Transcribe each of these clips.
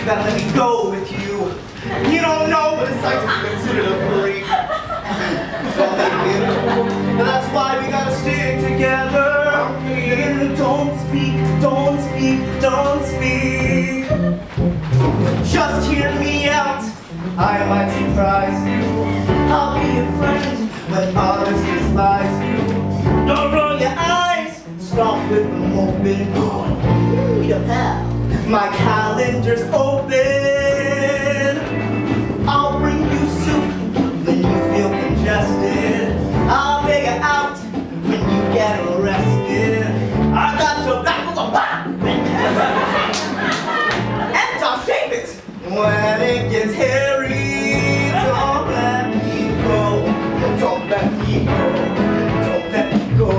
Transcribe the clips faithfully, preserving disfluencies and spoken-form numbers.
gotta let me go with you. You don't know what it's like to be considered a freak. Don't make me. But that's why we gotta stick together. Don't speak, don't speak, don't speak. Just hear me out. I might surprise you. I'll be a friend when others despise you. Don't roll your eyes. Stop with them open. Need a pal. My calendar's open. I'll bring you soup when you feel congested. I'll make it out when you get arrested. I got your back with a back. And I'll shave it when it gets hairy. Don't let me go. Don't let me go. Don't let me go.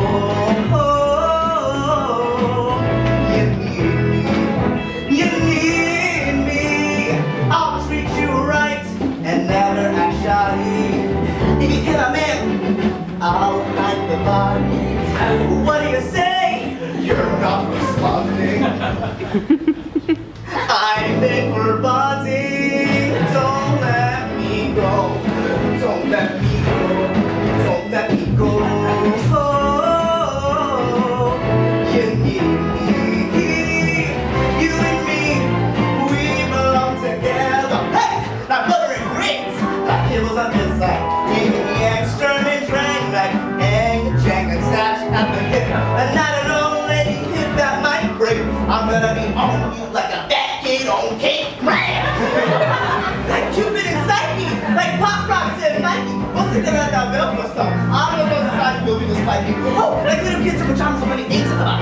You need me. You need me. I'll treat you right and never act shy. If you kill a man, I'll hide the body. What do you say? You're not responding. I think we're bonding. Don't let me go. Don't let me go. Don't let me go. Oh, you need me. You and me, we belong together. Hey, like butter and grits, like kibbles on this side. Give me extra and drink like egg, jack and snatch at the hip. And not an old lady hip that might break. I'm gonna be on you like a fat kid on cake. Like Cupid and Psyche, like Pop Rocks and Mikey. What's the thing about that Velcro stuff? I'm gonna go inside and you'll be just like me. Oh, like little kids in pajamas with funny things about